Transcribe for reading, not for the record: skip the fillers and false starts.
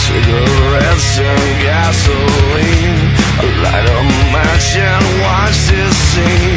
cigarettes and gasoline. I light a match and watch this scene.